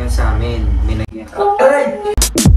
lang sa amin. May Aray!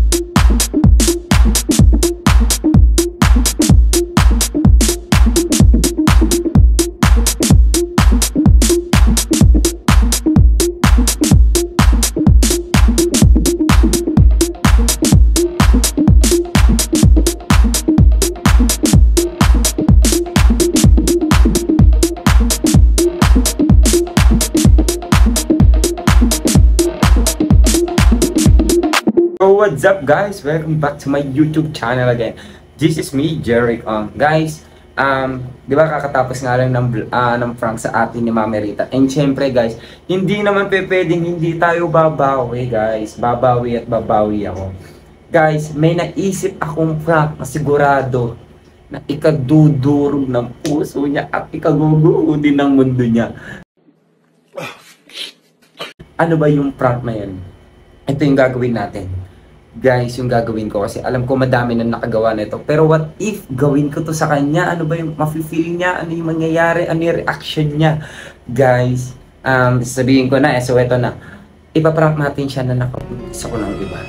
What's up guys? Welcome back to my YouTube channel again. This is me, Jeric. Guys, di ba kakatapos nga lang ng prank sa atin ni Mami Rita. And syempre guys, hindi naman pwedeng hindi tayo babawi guys. Babawi at babawi ako. Guys, may naisip akong prank na sigurado na ikadudurog ng puso niya at ikaguguho din ng mundo niya. Ano ba yung prank na yan? Ito yung gagawin natin. Guys, yung gagawin ko kasi alam ko madami na nakagawa nito. Pero what if gawin ko to sa kanya? Ano ba yung mafe-feel niya? Ano yung mangyayari? Ano yung reaction niya? Guys, sabihin ko na, so eto na. Ipaprank natin siya na nakapagpisa ko ng iba.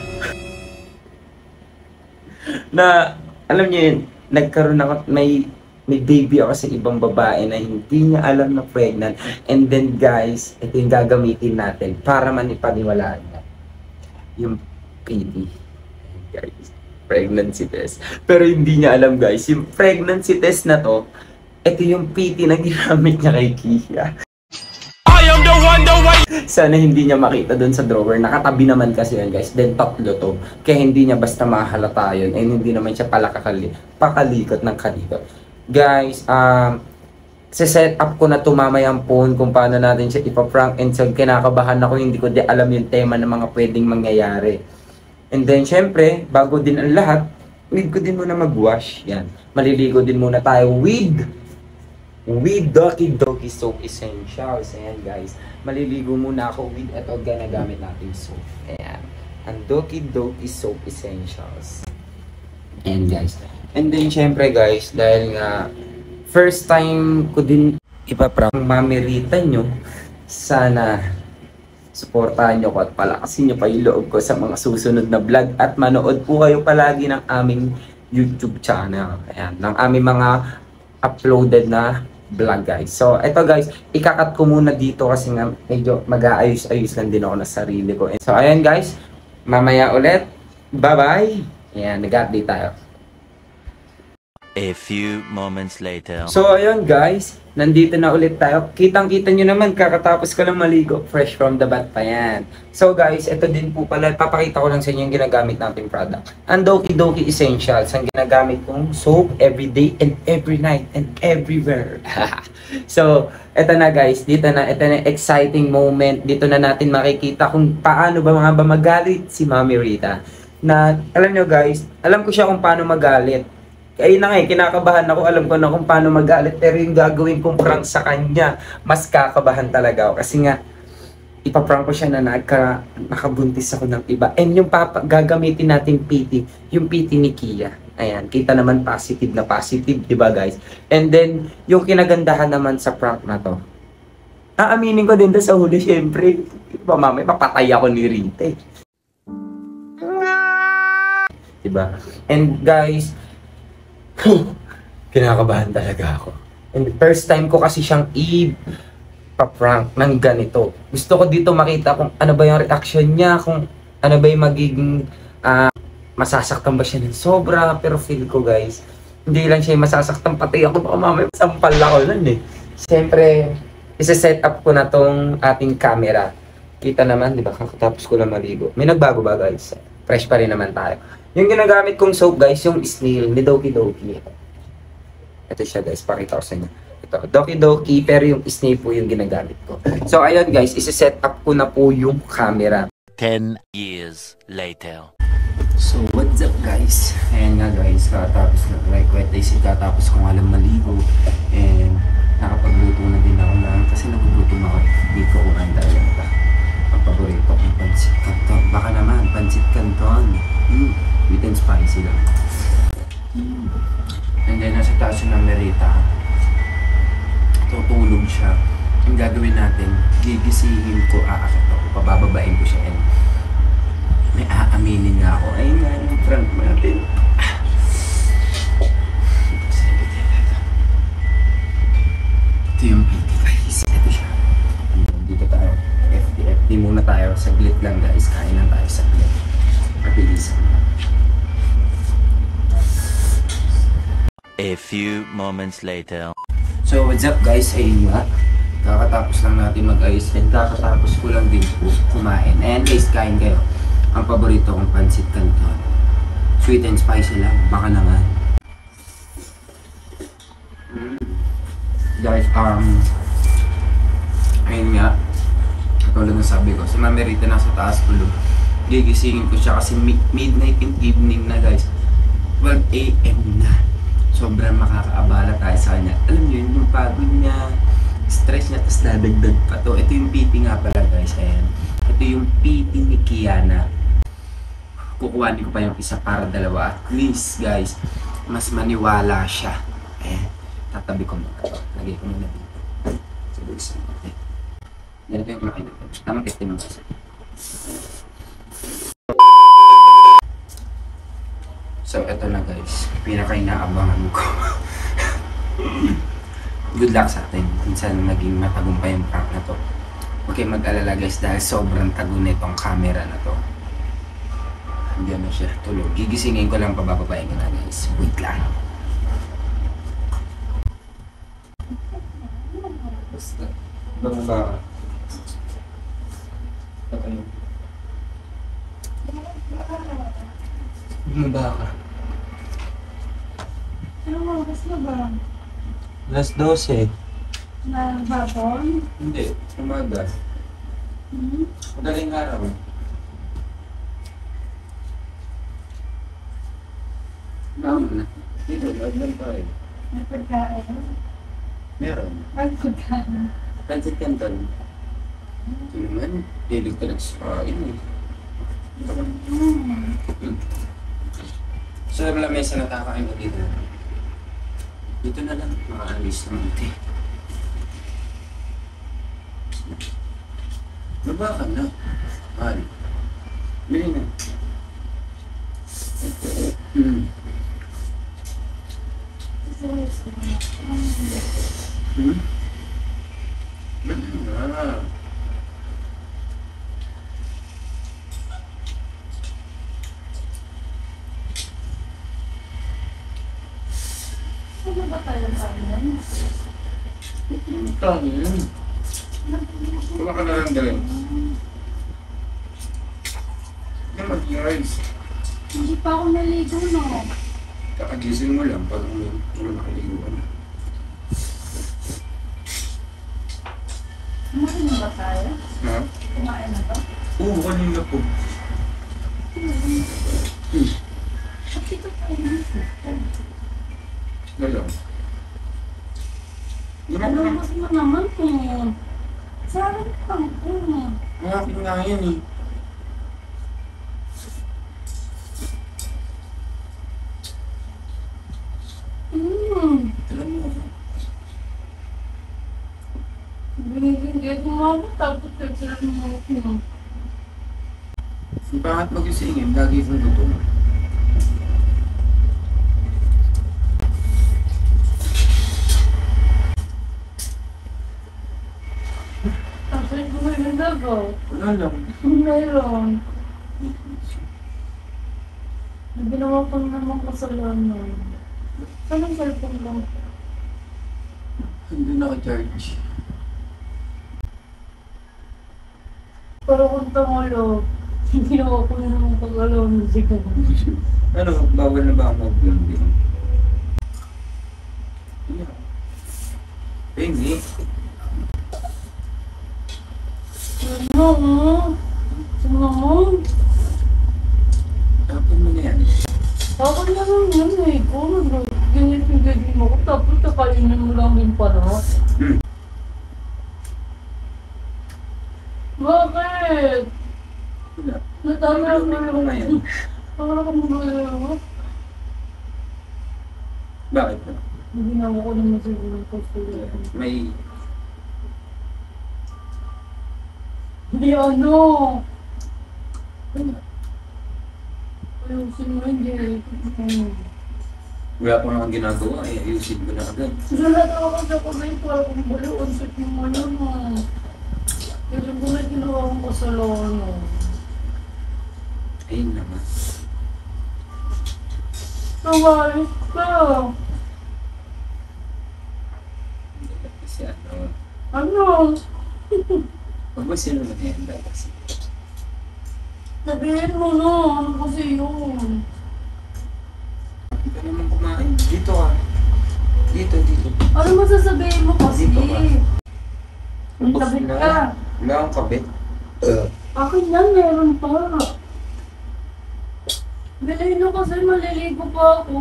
Na, alam niyo yun, nagkaroon ako, may baby ako sa ibang babae na hindi niya alam na pregnant. And then guys, ito yung gagamitin natin para manipaniwalaan niya. Yung PT. Guys, pregnancy test. Pero hindi niya alam guys, yung pregnancy test na to, ito yung PT na ginamit niya kay Kia. I am the one. Sana hindi niya makita dun sa drawer. Nakatabi naman kasi yan guys. Then tatlo to. Kaya hindi niya basta mahalata yun. And hindi naman siya pala pakalikot ng kalikot. Guys, set up ko na tumamayang phone kung paano natin siya ipaprank. And so kinakabahan ako, hindi ko di alam yung tema ng mga pwedeng mangyayari. And then, syempre, bago din ang lahat, need ko din muna mag-wash. Yan. Maliligo din muna tayo with Doki Doki Soap Essentials. Ayan, guys. Maliligo muna ako with ito ginagamit natin soap. Ayan. Ang Doki Doki Soap Essentials. Ayan, guys. And then, syempre, guys, dahil nga, first time ko din ipaprank Mami Rita nyo, sana suportahan nyo ko at palakasin nyo pa yung loob ko sa mga susunod na vlog at manood po kayo palagi ng aming YouTube channel. Ayan, ng aming mga uploaded na vlog guys. So, eto guys, ikakat ko muna dito kasi nga medyo mag-aayos-ayos lang din ako na sarili ko. So, ayan guys, mamaya ulit. Bye-bye! Ayan, nag-update tayo. A few moments later. So ayun guys, nandito na ulit tayo. Kitang-kita nyo naman, kakatapos ko lang maligo. Fresh from the bath pa yan. So guys, ito din po pala, papakita ko lang sa inyo yung ginagamit nating product. Ang Doki Doki Essentials, ang ginagamit kong soap every day and every night and everywhere. So, ito na guys, ito na exciting moment. Dito na natin makikita kung paano ba magalit si Mami Rita. Na, alam nyo guys, alam ko siya kung paano magalit. Ayun na nga, kinakabahan ako, alam ko na kung paano magalit, pero yung gagawin kong prank sa kanya, mas kakabahan talaga ako. Kasi nga, ipaprank ko siya na nakabuntis ako ng iba. And yung gagamitin nating PT, yung PT ni Kia. Ayan, kita naman positive na positive, di ba guys? And then, yung kinagandahan naman sa prank na to, aaminin ko din doon sa huli, syempre, mamaya papatay ako ni Rita. Diba? And guys, kinakabahan talaga ako. And first time ko kasi siyang i-prank ng ganito. Gusto ko dito makita kung ano ba yung reaction niya, kung ano ba yung magiging masasaktan ba siya ng sobra. Pero feel ko guys, hindi lang siya masasaktan, pati ako baka mamaya sampal ako nun eh. Siyempre, isa-set up ko na tong ating camera. Kita naman, di ba? Kakatapos ko lang maligo. May nagbago ba guys? Fresh pa rin naman tayo. Yung ginagamit kong soap guys, yung snail ni Doki Doki. Ito siya guys, pakita ko sa inyo. Ito, Doki Doki, pero yung snail po yung ginagamit ko. So ayun guys, isa-set up ko na po yung camera. 10 years later. So what's up guys? Ayan nga guys, katapos na like wet days, katapos kong alam maligo. And nakapagluto na din ako na kasi nagluto na ako. Hindi ko kumain talaga. Ang paborito kong pansit canton. Baka naman, pansit canton. Sweet and spicy lang. And then nasa taas ng Merita. siya. Ang gagawin natin, gigisihin ko, aakit ako, pabababain ko siya and Di muna tayo, saglit lang guys. Kain lang tayo saglit. Pabilisan. A few moments later. So what's up guys, ayun nga. Kakatapos lang natin mag-ayos and kakatapos ko lang din po kumain. And guys, kain kayo. Ang paborito kong pancit canton. Sweet and spicy lang, baka naman. Guys, ayun nga. Katulad na sabi ko, si Mami Rita nasa taas tulog. Gigisingin ko siya kasi midnight and evening na guys. 12 AM na. Sobrang makakaabala tayo sa kanya. Alam niyo yun, yung pagod niya, stress niya, tapos dadagdag pa to. Ito yung PT nga pala guys, ayan. Ito yung PT ni Kiana. Kukuhanin ko pa yung isa para dalawa. At least guys, mas maniwala siya. Ayan, tatabi ko muna ito. Lagay ko muna dito. So, guys, okay. Ganito yung kumakain natin. Tamang testing mo kasi. So, eto na guys. Pinaka-inaabangan ko. Good luck sa atin. Minsan naging matagumpay yung prank na to. Okay, mag-alala guys dahil sobrang tago na itong camera na to. Andiyan na siya. Tulog. Gigisingin ko lang, pabababayin ko na guys. Wait lang. Basta. Baba. Bumaba ka. Ano oras na ba? Alas 12. Na hapon? Hindi. Umaga. Madaling araw. Tama na. Dito, loob lang tayo. May pagkain? Meron. May pagkain? Pancit canton. Ito naman. Hilig ka nagsasain eh. So, wala mesa na takain ko dito. Dito na lang. Makaalis naman ito eh. Baba ka na. Mahal. Bili na. Bili na. Ano ba tayo kain? Tangin. Wala ka na lang dalhin. Hindi mag-rice. Hindi pa ako naligo, no? Kakagising mo lang pag wala nakaligo ka na. Kumain na ba tayo? Ha? Kumain na ba? Oo, kanina po. Ba't dito tayo dito? Dalaw. Ano mas mo naman eh? Sarang pang eh. Ang akin nga yan eh. Alam mo. Binigyan mo ako tapos nagsalang mo ako. Bakit mag-isingin? Lagi kong gutom. Tapos kumain na ba? Wala lang. Mayroon. Ginawa ko naman kasalanan. Saan ang cellphone lang? Hindi naka-charge. Pero kung tangalo, ginawa ko na naman kasalanan siguro. Ano, bawal na ba ang mag-blonding? Yeah. Hindi. Ano mo? Ano mo? Tapon mo na yan. Ako naman yun eh. Kung ganyan mo ko, tapos kakainin mo lang din pala. Bakit? Wala. Natama ako Blonding na yan. lang. Para ka mo ba? Bakit ba? Ginawa ko naman siguro kasi. May... Hindi ano. Ayusin mo hindi. Wala pa naman ginagawa eh. Ayusin ko na agad. Lahat ako kasi ako na yung para kung baliw. Ang sakit mo ano mo. Pero kung may ginawa akong kasalanan. Ayun naman. Nawayos ka. Kasi ano, Ano? huwag ba sino mag-henda kasi? Sabihin mo na. Ano kasi yun? Hindi ka naman kumain. Dito ka. Dito. Ano masasabihin mo kasi? Dito ka. Ang kabit ka. Wala akong kabit. Akin yan, meron pa. Bilhin mo kasi maliligo pa ako.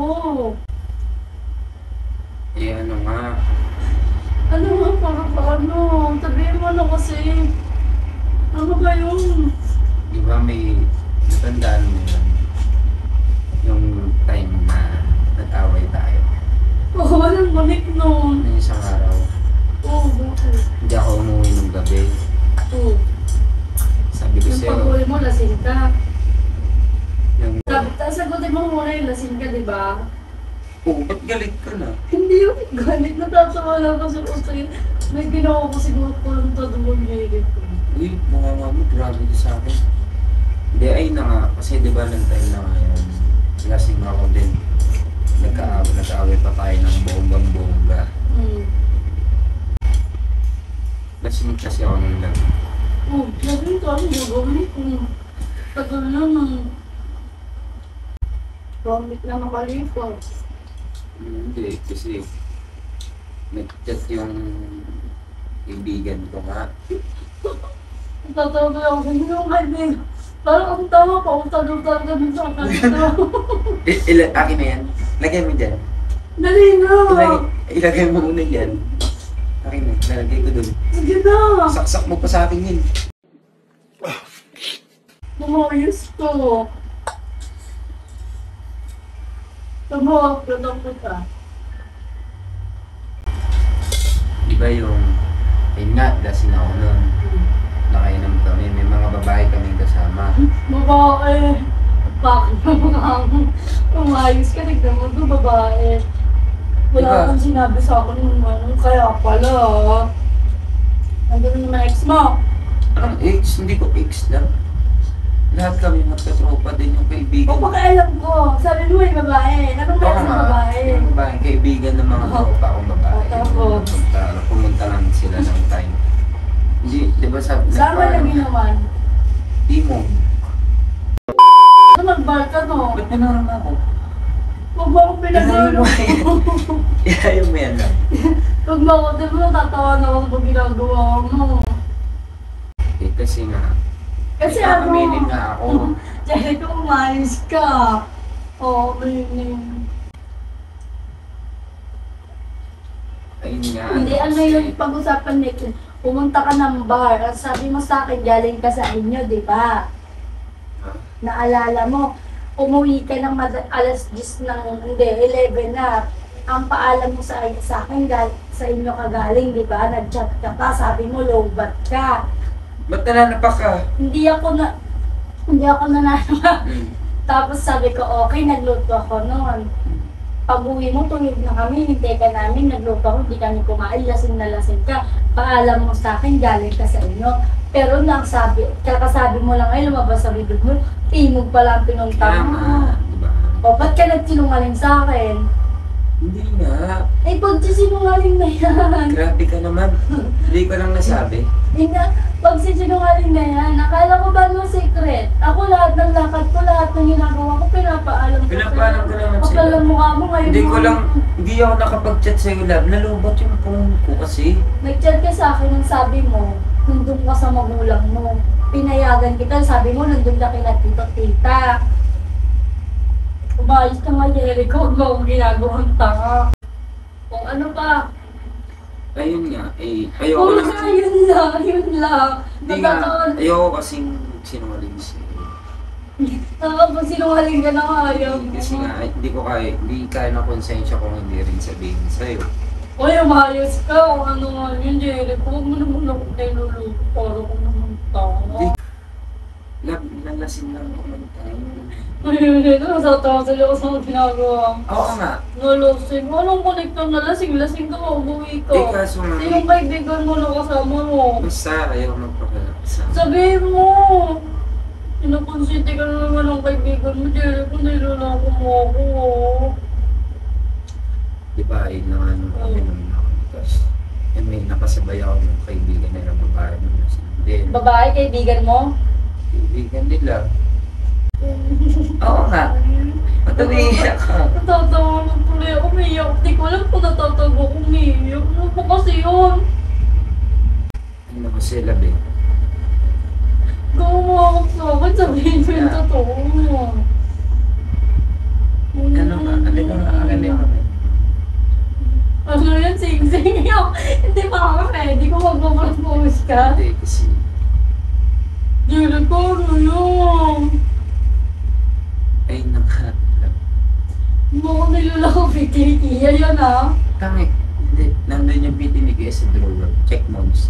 Eh ano nga. Ano nga, para paano? Sabihin mo na kasi. Ano ba yun? Di ba may natandaan mo yun? Yung time na nag-away tayo. Oo, walang balik nun. Nung isang araw, Oo, bakit? hindi ako umuwi ng gabi. Oo. Sabi ko Yung sa'yo, pag-uwi mo, lasing ka. yung... Sagutin mo muna yung lasing ka, di ba? Oh, ba't galit ka na? Hindi yung galit, natatawa lang kasi ko sa'yo. May ginawa ko siguro ko lang ito doon ngayon ko. Uy, mukha nga mo, grabe ka sa akin. Hindi, ay na nga. Kasi di ba nang time na ngayon, lasing ako din. Nag-aaway pa tayo ng bonggang-bongga. Lasing kasi ako nung lang. Oh, sabi ko ano yung gamit ko. Tagal na nang gamit na nakalipas. Hindi, kasi nag-chat yung kaibigan ko nga. Tatawag ako sa inyo kaibigan. Parang ang tawa ko, utang-utang ganun sa kanila. Akin na yan. Lagay mo dyan. Dali na! Ilagay mo muna dyan. Akin na, lalagay ko dun. Sige na! Saksak mo pa sa akin yun. Lumayos ko. Tumawag ko lang kita. Di ba yung, ayun nga, lasing ako nun. Nakainom kami, may mga babae kaming kasama. Babae. Bakit naman? Umayos ka, tignan mo ito, babae. Wala Diba? kang sinabi sa akin nung ano, kaya pala. Nandun naman ex mo. Anong ex? Hindi ko ex lang. Lahat kami magkatropa din yung kaibigan. O pakialam ko, sabi mo yung babae. Anong Oo meron sa nga, babae? yung babae, kaibigan ng mga Oo. tropa kong babae. Oo, tapos? Pumunta lang sila ng time. Hindi, di ba sabi? Sama na ginawan. Timong. Ano mag-bar ka no? Ba't pinaram ako? Huwag mo akong pinaglolo. Iayaw mo yan lang. Huwag mo ako, di ba tatawa na ako pag ginagawa mo. Eh, kasi nga, Kasi may ano, kakamenin nga ako. Jerry, kung umayos ka. Oo, meaning. Ayun nga. Hindi, ano kasi- yung pag-usapan nito? Pumunta ka ng bar. Ang sabi mo sa akin, galing ka sa inyo, di ba? Ha? Naalala mo, umuwi ka ng alas 10 ng, hindi, 11 na. Ang paalam mo sa akin, sa inyo ka galing, di ba? Nag-chat ka pa, sabi mo, lowbat ka. Ba't nananapak ka? Hindi ako nananawa. Hmm. Tapos sabi ko, okay, nagluto ako noon. Pag uwi mo, tulog na kami, hintay ka namin, nagluto ako, hindi kami kumain, lasing na lasing ka. Paalam mo sa akin, galing ka sa inyo. Pero kakasabi mo lang ay lumabas sa bibig mo, timog pala ang pinunta mo. Tama, diba? O, ba't ka nagsinungaling sa akin? Hindi nga. Eh, pagsisinungaling na yan. Grabe ka naman. Hindi ko lang nasabi. Pagsisinungaling na yan, akala ko ba no secret? Ako lahat ng lakad ko, lahat ng ginagawa ko, pinapaalam ko. Pinapaalam ko naman sila. Kapal ang mukha mo ngayon. Hindi ako nakapag-chat sa'yo, love. Nalobot yung phone ko kasi. Nag-chat ka sa akin, ang sabi mo, nandun ka sa magulang mo. Pinayagan kita, sabi mo, nandun ka kila tito-tita. Umayos ka nga, Jericho, huwag mo akong ginagawang tanga. Kung ano pa, Ayun nga, ayoko kung lang. yun lang. Hindi nga, Nagkataon. ayoko kasing sinungaling sa'yo. Pag sinungaling ka na nga, ayaw mo. Kasi nga, hindi kaya na konsensya kung hindi rin sabihin sa'yo. Uy, umayos ka. Kung ano nga yun, Jericho, huwag mo naman ako niluluto para kung naman tanga. Love, lasing lang ako ng time. Ayun, natatawa sila ko sa mga ginagawa mo. Oo nga. Nalasing. Anong konektor na lasing? Lasing ka, umuwi ka. Eh, kaso nga, Yung kaibigan mo na kasama mo. basta ayaw magpakalaksa. Sabihin mo! Pinakonsente ka na naman ng kaibigan mo, Jerry, kung niloloko mo ako. Di ba, ayun na nga nung kami nung nakamitas. Eh, may nakasabay ako ng kaibigan nila babae nung lasing. Then, Babae, kaibigan mo? kaibigan nila. Oo nga. Ba't umiiyak ka? Natatawa lang tuloy ako, umiiyak. Di ko alam kung natatawa ko, umiiyak. Ano po kasi yun? Ano ba sila, be? Gumawak sa akin, sabihin mo yung totoo mo. Ano ka? Ano ka? Ano ka? Ano yan, sing-sing yun? Hindi pa ako ready kung mag-propose ka. Hindi, kasi Jerry ko, ano yun? ay naka. Mo niloloko, Vicky. Yan ah. Kami, hindi. Nandun yung pitinigay sa drawer. Check moms.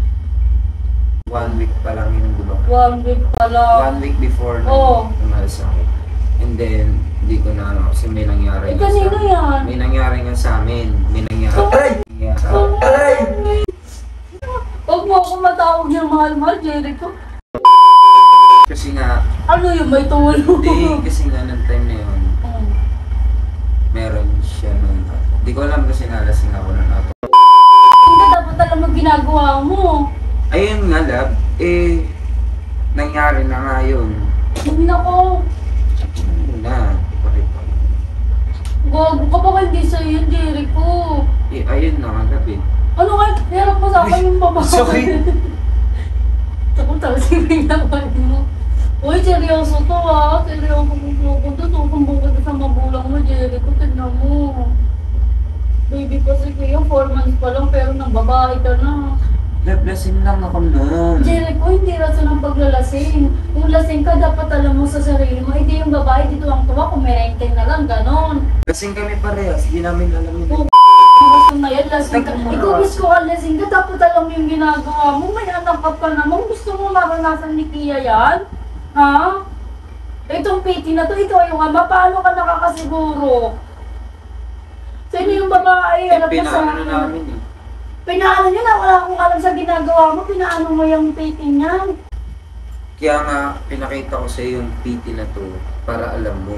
1 week pa lang yun, di ba? 1 week pala. 1 week before Oo. umalis ako. And then, hindi ko na ano, kasi may nangyari Eh, kanino yan? May nangyari nga sa amin. May nangyari. Aray! Aray! Huwag mo ako matawag yung mahal-mahal, Jerry ko. Kasi nga, Ano yung may tulo? hindi, kasi nga ng time na yun, meron siya nung, hindi ko alam kasi nalasing ako ng ato. Hindi dapat alam mo ginagawa mo. Ayun nga, lab, eh, nangyari na nga yun. Hindi na ko. Ano na, bakit pa? Gago ka ba hindi sa'yo yun, Jerry ko? Eh, ayun na nga, lab eh. Ano ka? Hirap mo sa akin yung babae. Sorry. Ako talaga sinignapan mo. Uy, seryoso to ah. Seryoso kung pupunta. Susumbong ka sa magulang mo, Jerry ko. Tignan mo. Baby pa si Kuya, 4 months pa lang pero nang babae ka na. Lab, lasing lang ako noon. Jerry ko, hindi rason ng paglalasing. Kung lasing ka, dapat alam mo sa sarili mo. Hindi yung babae, dito ang tuwa, kung merengkeng na lang, ganon. Lasing kami parehas, hindi namin alam yun. Rason na yan, lasing ka. Ikaw gusto ka lasing ka, dapat alam mo yung ginagawa mo. May anak ka pa naman. Gusto mo maranasan ni Kia yan? Ha? Itong piti na to, ikaw yung ama, paano ka nakakasiguro? Sino yung babae? Eh, Alam mo sa pinaano namin eh. Pinaano nyo na, wala akong alam sa ginagawa mo, pinaano mo yung piti niyan. Kaya nga, pinakita ko sa yung PT na to para alam mo.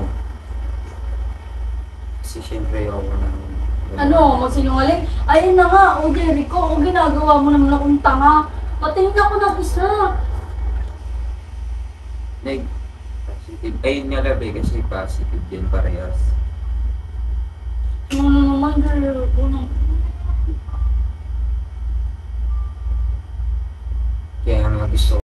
Kasi syempre ako na. Ano, magsinungaling? Ayun na nga, o Jerry ko, o ginagawa mo naman akong tanga. Patingin ako ng isa. Positive. Ayun nga labi kasi positive din parehas. Ano naman, Jerry ko na. Kaya nga gusto.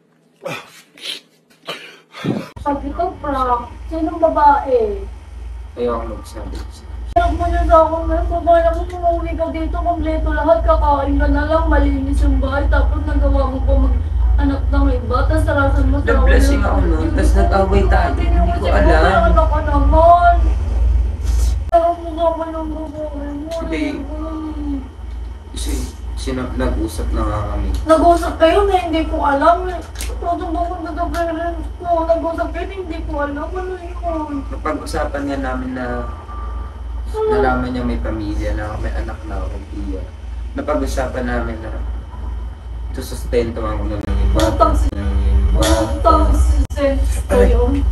Sabi ko, prank. Sinong babae? Ayaw ako magsabi. Hirap mo na sa akin ngayon. Babala mo, umuwi ka dito, kompleto lahat. Kakain ka na lang, malinis yung bahay. Tapos nagawa mo pa mag-anak ng iba. Tapos tarasan mo sa Nag-blessing ako nun, tapos nag-away tayo. Hindi ko alam. Ano ka naman? Hirap mo naman yung babae mo. Hindi. Kasi nag-usap na nga kami. Nag-usap kayo na hindi ko alam. Todo mo kung nag-parents ko. Nag-usap kayo na hindi ko alam. Ano yun? Napag-usapan nga namin na nalaman niya may pamilya na may anak na ako, Pia. Napag-usapan namin na susustento ako na lang yung bata. Utang sense ko yun.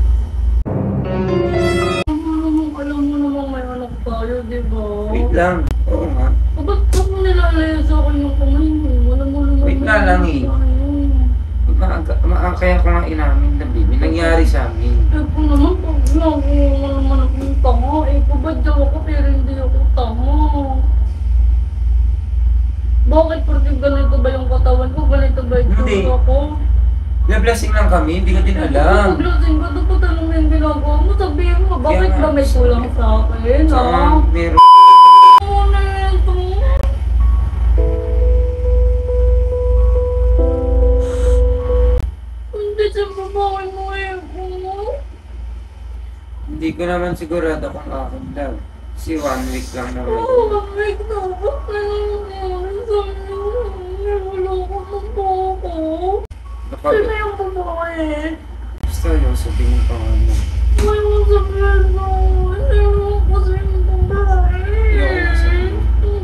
Alam mo naman may anak tayo, di ba? Wait lang. Oo nga. Ba't mo nilalaya sa akin yung kamay mo? Wala mo naman. Wait nga lang eh. Kaya ko nga inamin na baby. Nangyari sa amin. Eh kung naman pag ginagawa mo naman akong tanga, eh pabadyaw ako pero hindi ako tanga. Bakit porque ganito ba yung katawan ko? Ganito ba yung Hindi. tura ko? Na-blessing lang kami, hindi ko din alam. Paglasing ka, dapat alam mo yung ginagawa mo. Sabihin mo, bakit Kaya nga, ba may kulang sa akin? Saka Ha? meron. Ano na yan to? Hindi siya babae mo eh. Hindi ko naman sigurado kung akin lang. Kasi 1 week lang naman. Oo, babalik na. Ba't na nangyari sa'yo? Wala ko ng bako. Napag Sino yung babae? seryoso, tingin pa nga mo. Ayaw sabihin mo. Ayaw ko sa iyong babae. Ayaw ko sabihin.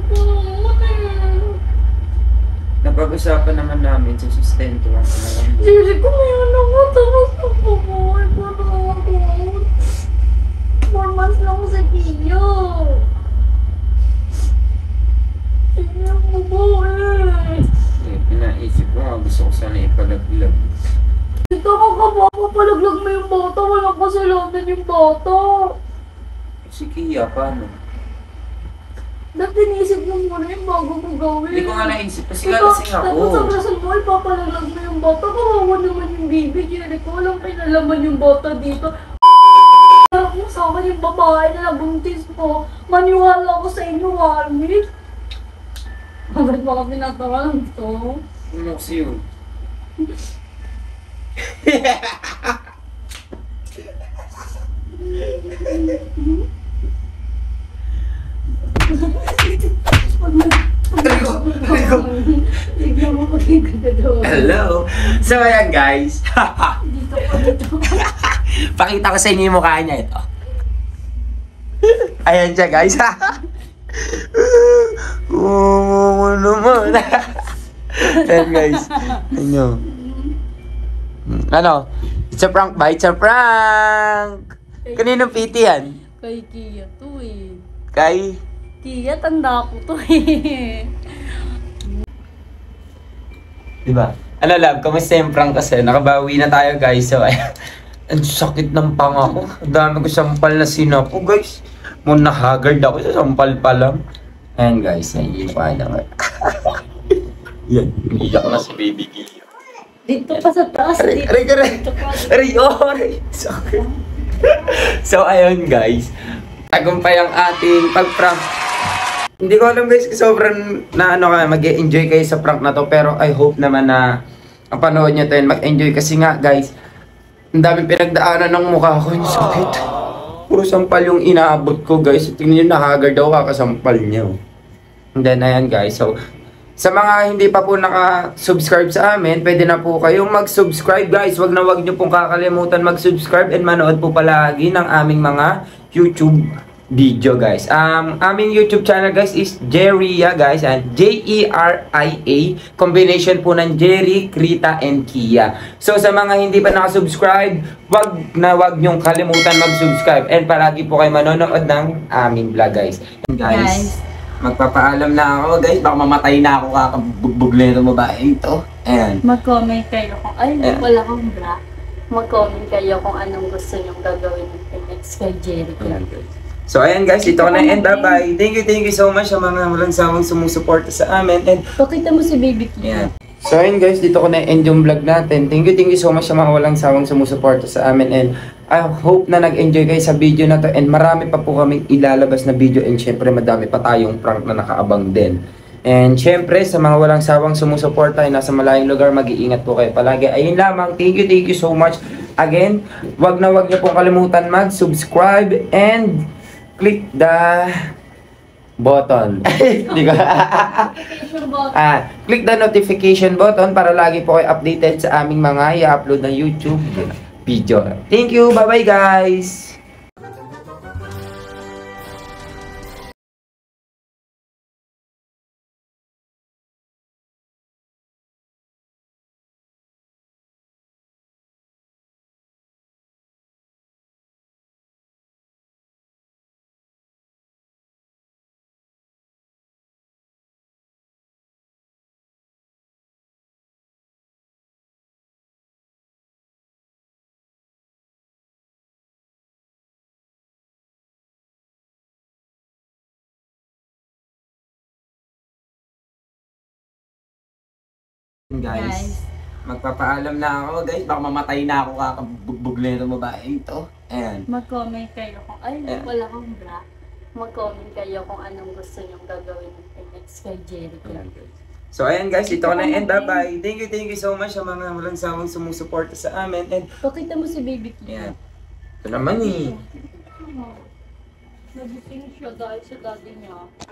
Napag-usapan naman namin sa sustento lang sa nalang. Sili ko may anak ko, tapos napabuhay pa na ako. 4 months na ako sa Kiyo. Hindi ako babae. Pinaisip ko nga, gusto ko sana ipalaglag. Dito ka kapapalaglag mo yung bata, walang kasalanan yung bata. Si Kia, paano? Dapat inisip mo muna yung bago mo gawin. Hindi ko nga naisip kasi lasing ako. Tapos sa rason mo, ipapalaglag mo yung bata. Kawawa naman yung baby, Jerry ko. Walang pinalaman yung bata dito. Kung sa akin yung babae na nabuntis mo, maniwala ako sa inyo, Warwick. Bakit ba kami natawalan to? Ano kasi yun? Tignan mo magiganda doon. Hello! So ayan guys. Dito ko, dito. Pakita ko sa inyo yung mukha niya ito. Ayan siya guys. Oo naman. Ayan guys. Ano? It's a prank ba? It's a prank! Kaninong piti yan? Kay Kia to eh. Kay? Kia, tanda ko to eh. Diba? Ano love, kamusta yung prank kasi? Nakabawi na tayo guys. So ayan. Ang sakit ng panga ko. Ang dami ko sampal na sinapo guys. Muna haggard ako sa sampal pa lang. Ayan guys, ayan pa na nga. Yan, iyak na si baby Kia. Dito pa sa taas. Aray, aray, aray. Dito pa. Aray, oh, aray. Sakit. So ayun guys. Tagumpay ang ating pag-prank. Hindi ko alam guys, sobrang na ano ka, mag-enjoy kayo sa prank na to. Pero I hope naman na ang panood nyo to yun, mag-enjoy. Kasi nga guys, ang daming pinagdaanan ng mukha ko. Yung sakit. Puro sampal yung inaabot ko guys. Tingnan nyo, nahagard daw kakasampal nyo. And then ayan guys, so sa mga hindi pa po naka-subscribe sa amin, pwede na po kayong mag-subscribe guys. Wag na wag nyo pong kakalimutan mag-subscribe and manood po palagi ng aming mga YouTube video guys. Aming YouTube channel guys is Jeria guys, and Jeria, combination po ng Jerry, Krita, and Kia. So sa mga hindi pa naka-subscribe, wag na wag nyong kalimutan mag-subscribe and palagi po kayo manonood ng aming vlog guys. And guys, magpapaalam na ako guys, baka mamatay na ako kakabugbog na itong babaeng ito. Ayan. Mag-comment kayo kung, ay, wala akong bra. Mag-comment kayo kung anong gusto nyong gagawin next kay Jerry. Ayan guys. So ayan guys, ito ko na and bye-bye. Thank you so much sa mga walang sawang sumusuporta sa amin. And pakita mo si baby Kia. ayan. So ayun guys, dito ko na end yung vlog natin. Thank you so much sa mga walang sawang sumusuporta sa amin. And I hope na nag-enjoy kayo sa video na to. And marami pa po kaming ilalabas na video. And syempre madami pa tayong prank na nakaabang din. And syempre sa mga walang sawang sumusuporta ay nasa malayong lugar, mag-iingat po kayo palagi. Ayun lamang, thank you so much. Again, wag na wag niyo pong kalimutan mag-subscribe and click the button. Click the notification button para lagi po kayo updated sa aming mga i-upload na YouTube video. Thank you. Bye-bye guys. Guys, magpapaalam na ako guys, baka mamatay na ako kakabugbog na itong babaeng ito. Ayan. Mag-comment kayo kung, ay, Ayan. wala akong bra. Mag-comment kayo kung anong gusto nyong gagawin next kay Jerry. Ayan guys. So ayan guys, ito ko na and bye-bye. Thank you so much sa mga walang sawang sumusuporta sa amin. And Pakita mo si baby ayan. Kia. Ito naman eh. Nagising siya dahil sa daddy niya.